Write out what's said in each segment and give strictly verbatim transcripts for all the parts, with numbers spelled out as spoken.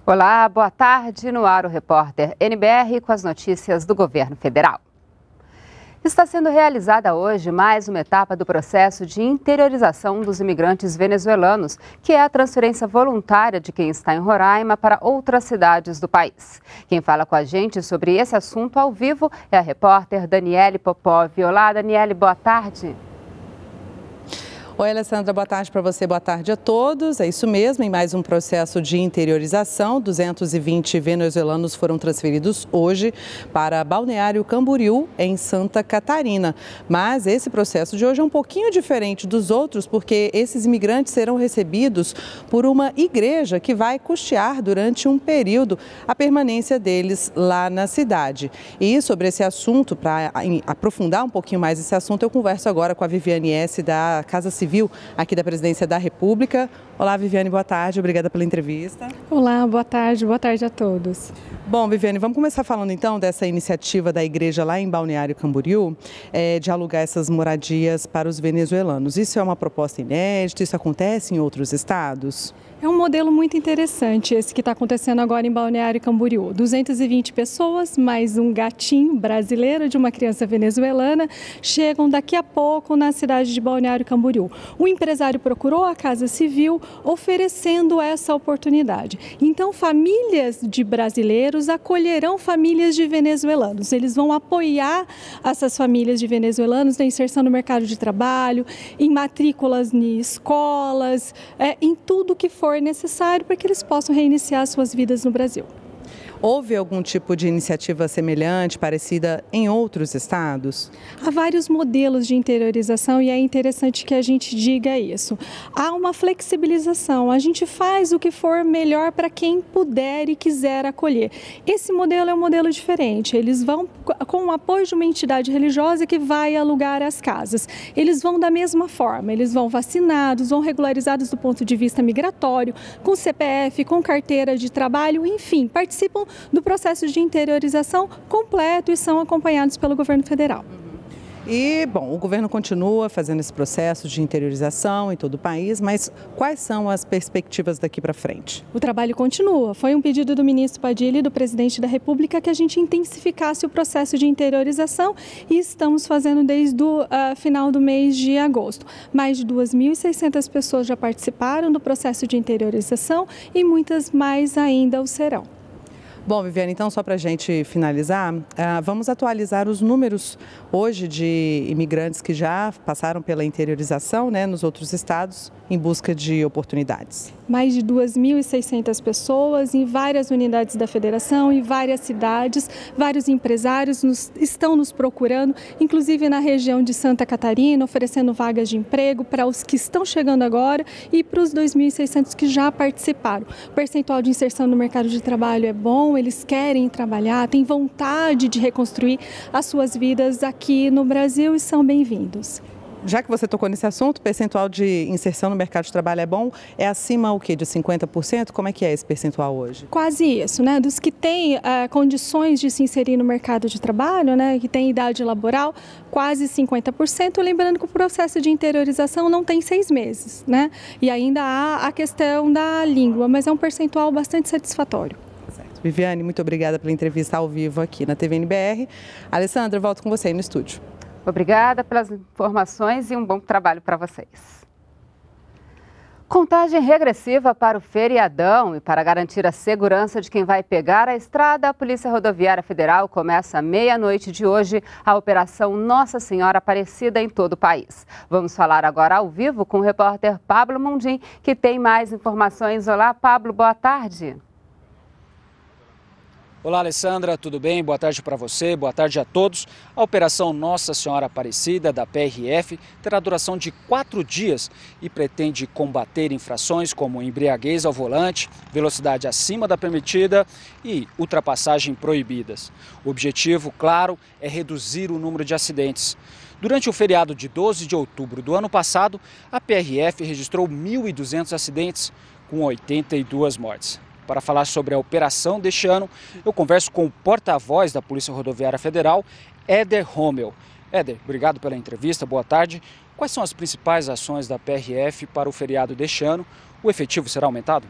Olá, boa tarde. No ar o repórter N B R com as notícias do governo federal. Está sendo realizada hoje mais uma etapa do processo de interiorização dos imigrantes venezuelanos, que é a transferência voluntária de quem está em Roraima para outras cidades do país. Quem fala com a gente sobre esse assunto ao vivo é a repórter Daniele Popov. Olá, Daniele, boa tarde. Oi, Alessandra, boa tarde para você, boa tarde a todos. É isso mesmo, em mais um processo de interiorização, duzentos e vinte venezuelanos foram transferidos hoje para Balneário Camboriú, em Santa Catarina. Mas esse processo de hoje é um pouquinho diferente dos outros, porque esses imigrantes serão recebidos por uma igreja que vai custear durante um período a permanência deles lá na cidade. E sobre esse assunto, para aprofundar um pouquinho mais esse assunto, eu converso agora com a Viviane S. da Casa Civil aqui da Presidência da República. Olá, Viviane, boa tarde, obrigada pela entrevista. Olá, boa tarde, boa tarde a todos. Bom, Viviane, vamos começar falando então dessa iniciativa da igreja lá em Balneário Camboriú, é, de alugar essas moradias para os venezuelanos. Isso é uma proposta inédita, isso acontece em outros estados? É um modelo muito interessante esse que está acontecendo agora em Balneário Camboriú. duzentas e vinte pessoas, mais um gatinho brasileiro de uma criança venezuelana, chegam daqui a pouco na cidade de Balneário Camboriú. O empresário procurou a Casa Civil oferecendo essa oportunidade. Então, famílias de brasileiros acolherão famílias de venezuelanos. Eles vão apoiar essas famílias de venezuelanos na inserção no mercado de trabalho, em matrículas em escolas, é, em tudo que for necessário para que eles possam reiniciar suas vidas no Brasil. Houve algum tipo de iniciativa semelhante, parecida em outros estados? Há vários modelos de interiorização e é interessante que a gente diga isso. Há uma flexibilização, a gente faz o que for melhor para quem puder e quiser acolher. Esse modelo é um modelo diferente, eles vão com o apoio de uma entidade religiosa que vai alugar as casas. Eles vão da mesma forma, eles vão vacinados, vão regularizados do ponto de vista migratório, com C P F, com carteira de trabalho, enfim, participam do processo de interiorização completo e são acompanhados pelo governo federal. E, bom, o governo continua fazendo esse processo de interiorização em todo o país, mas quais são as perspectivas daqui para frente? O trabalho continua. Foi um pedido do ministro Padilha e do presidente da República que a gente intensificasse o processo de interiorização e estamos fazendo desde o uh, final do mês de agosto. Mais de duas mil e seiscentas pessoas já participaram do processo de interiorização e muitas mais ainda o serão. Bom, Viviane, então só para a gente finalizar, uh, vamos atualizar os números hoje de imigrantes que já passaram pela interiorização, né, nos outros estados em busca de oportunidades. Mais de duas mil e seiscentas pessoas em várias unidades da federação, em várias cidades, vários empresários nos, estão nos procurando, inclusive na região de Santa Catarina, oferecendo vagas de emprego para os que estão chegando agora e para os dois mil e seiscentos que já participaram. O percentual de inserção no mercado de trabalho é bom, eles querem trabalhar, têm vontade de reconstruir as suas vidas aqui no Brasil e são bem-vindos. Já que você tocou nesse assunto, o percentual de inserção no mercado de trabalho é bom? É acima o quê? De cinquenta por cento? Como é que é esse percentual hoje? Quase isso, né? Dos que têm uh, condições de se inserir no mercado de trabalho, né? Que têm idade laboral, quase cinquenta por cento. Lembrando que o processo de interiorização não tem seis meses, né? E ainda há a questão da língua, mas é um percentual bastante satisfatório. Certo. Viviane, muito obrigada pela entrevista ao vivo aqui na T V N B R. Alessandra, eu volto com você aí no estúdio. Obrigada pelas informações e um bom trabalho para vocês. Contagem regressiva para o feriadão e para garantir a segurança de quem vai pegar a estrada, a Polícia Rodoviária Federal começa à meia-noite de hoje a Operação Nossa Senhora Aparecida em todo o país. Vamos falar agora ao vivo com o repórter Pablo Mundim, que tem mais informações. Olá, Pablo, boa tarde. Olá, Alessandra, tudo bem? Boa tarde para você, boa tarde a todos. A Operação Nossa Senhora Aparecida, da P R F, terá duração de quatro dias e pretende combater infrações como embriaguez ao volante, velocidade acima da permitida e ultrapassagem proibidas. O objetivo, claro, é reduzir o número de acidentes. Durante o feriado de doze de outubro do ano passado, a P R F registrou mil e duzentos acidentes, com oitenta e duas mortes. Para falar sobre a operação deste ano, eu converso com o porta-voz da Polícia Rodoviária Federal, Éder Rommel. Éder, obrigado pela entrevista, boa tarde. Quais são as principais ações da P R F para o feriado deste ano? O efetivo será aumentado?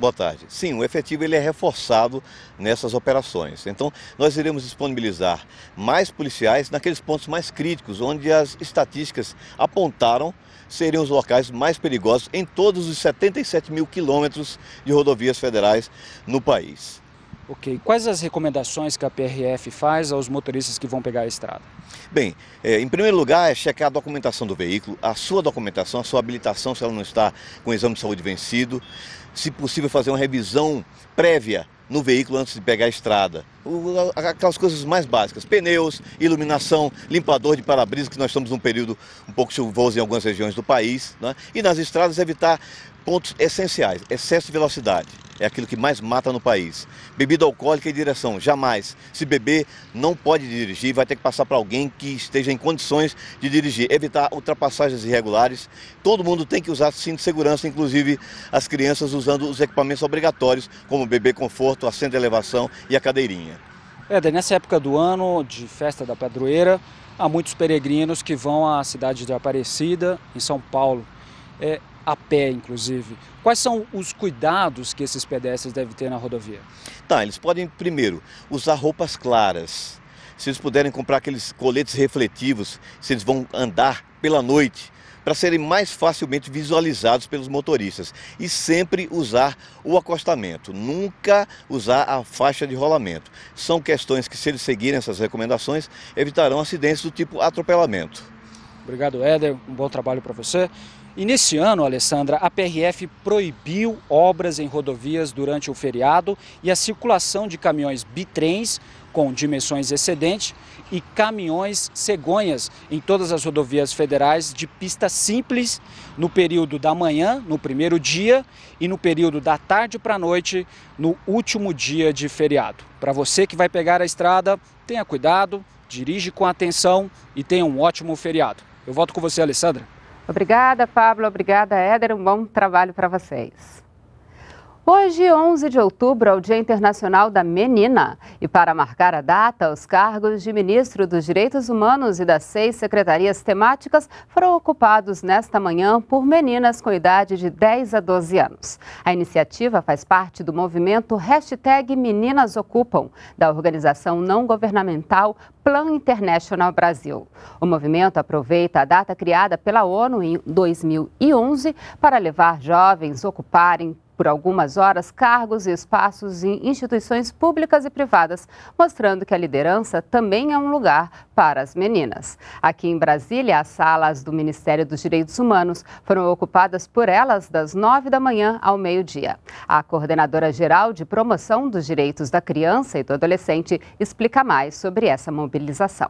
Boa tarde. Sim, o efetivo ele é reforçado nessas operações. Então, nós iremos disponibilizar mais policiais naqueles pontos mais críticos, onde as estatísticas apontaram seriam os locais mais perigosos em todos os setenta e sete mil quilômetros de rodovias federais no país. Ok. Quais as recomendações que a P R F faz aos motoristas que vão pegar a estrada? Bem, é, em primeiro lugar é checar a documentação do veículo, a sua documentação, a sua habilitação, se ela não está com o exame de saúde vencido. Se possível, fazer uma revisão prévia no veículo antes de pegar a estrada. O, aquelas coisas mais básicas, pneus, iluminação, limpador de para-brisa, que nós estamos num período um pouco chuvoso em algumas regiões do país, né? E nas estradas evitar pontos essenciais, excesso de velocidade, é aquilo que mais mata no país. Bebida alcoólica e direção, jamais. Se beber, não pode dirigir, vai ter que passar para alguém que esteja em condições de dirigir. Evitar ultrapassagens irregulares. Todo mundo tem que usar cinto de segurança, inclusive as crianças usando os equipamentos obrigatórios, como o bebê conforto, assento de elevação e a cadeirinha. Éder, nessa época do ano, de festa da padroeira, há muitos peregrinos que vão à cidade de Aparecida, em São Paulo. É, a pé, inclusive. Quais são os cuidados que esses pedestres devem ter na rodovia? Tá, eles podem, primeiro, usar roupas claras. Se eles puderem comprar aqueles coletes refletivos, se eles vão andar pela noite, para serem mais facilmente visualizados pelos motoristas. E sempre usar o acostamento, nunca usar a faixa de rolamento. São questões que, se eles seguirem essas recomendações, evitarão acidentes do tipo atropelamento. Obrigado, Éder. Um bom trabalho para você. E nesse ano, Alessandra, a P R F proibiu obras em rodovias durante o feriado e a circulação de caminhões bitrens com dimensões excedentes e caminhões cegonhas em todas as rodovias federais de pista simples no período da manhã, no primeiro dia, e no período da tarde para a noite, no último dia de feriado. Para você que vai pegar a estrada, tenha cuidado, dirige com atenção e tenha um ótimo feriado. Eu volto com você, Alessandra. Obrigada, Pablo. Obrigada, Éder. Um bom trabalho para vocês. Hoje, onze de outubro, é o Dia Internacional da Menina. E para marcar a data, os cargos de Ministro dos Direitos Humanos e das seis secretarias temáticas foram ocupados nesta manhã por meninas com idade de dez a doze anos. A iniciativa faz parte do movimento hashtag Meninas Ocupam, da organização não governamental Plan International Brasil. O movimento aproveita a data criada pela ONU em dois mil e onze para levar jovens a ocuparem por algumas horas cargos e espaços em instituições públicas e privadas, mostrando que a liderança também é um lugar para as meninas. Aqui em Brasília, as salas do Ministério dos Direitos Humanos foram ocupadas por elas das nove da manhã ao meio-dia. A coordenadora-geral de promoção dos direitos da criança e do adolescente explica mais sobre essa mobilização.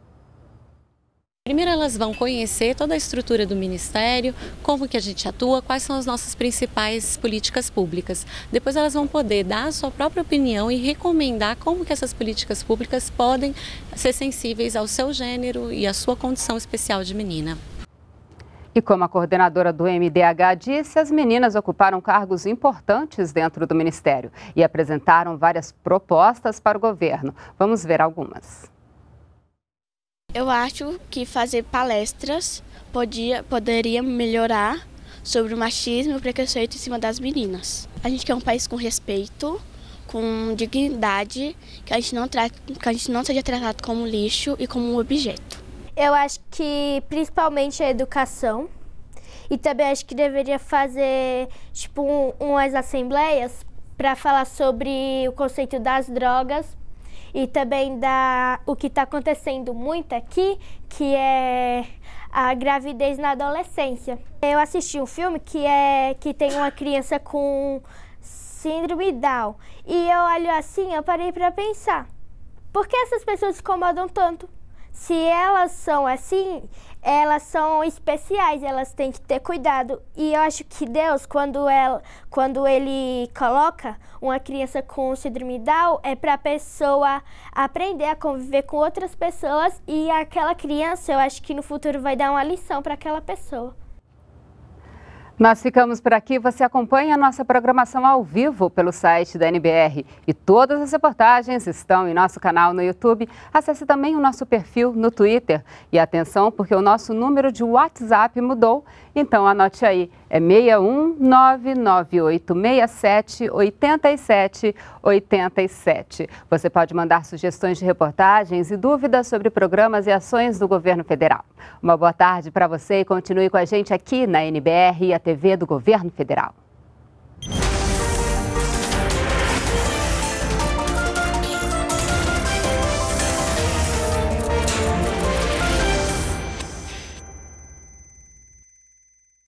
Primeiro elas vão conhecer toda a estrutura do Ministério, como que a gente atua, quais são as nossas principais políticas públicas. Depois elas vão poder dar a sua própria opinião e recomendar como que essas políticas públicas podem ser sensíveis ao seu gênero e à sua condição especial de menina. E como a coordenadora do M D H disse, as meninas ocuparam cargos importantes dentro do Ministério e apresentaram várias propostas para o governo. Vamos ver algumas. Eu acho que fazer palestras podia, poderia melhorar sobre o machismo e o preconceito em cima das meninas. A gente quer um país com respeito, com dignidade, que a gente não, trate, que a gente não seja tratado como lixo e como um objeto. Eu acho que principalmente a educação, e também acho que deveria fazer tipo um, umas assembleias para falar sobre o conceito das drogas, e também da, o que está acontecendo muito aqui, que é a gravidez na adolescência. Eu assisti um filme que, é, que tem uma criança com síndrome Down. E eu olho assim, eu parei para pensar, por que essas pessoas se incomodam tanto? Se elas são assim, elas são especiais, elas têm que ter cuidado. E eu acho que Deus, quando, ela, quando Ele coloca uma criança com síndrome Down, é para a pessoa aprender a conviver com outras pessoas, e aquela criança, eu acho que no futuro vai dar uma lição para aquela pessoa. Nós ficamos por aqui. Você acompanha a nossa programação ao vivo pelo site da N B R. E todas as reportagens estão em nosso canal no YouTube. Acesse também o nosso perfil no Twitter. E atenção, porque o nosso número de WhatsApp mudou. Então anote aí, é seis um nove nove oito seis sete oito sete oito sete. Você pode mandar sugestões de reportagens e dúvidas sobre programas e ações do governo federal. Uma boa tarde para você e continue com a gente aqui na N B R e a T V do Governo Federal.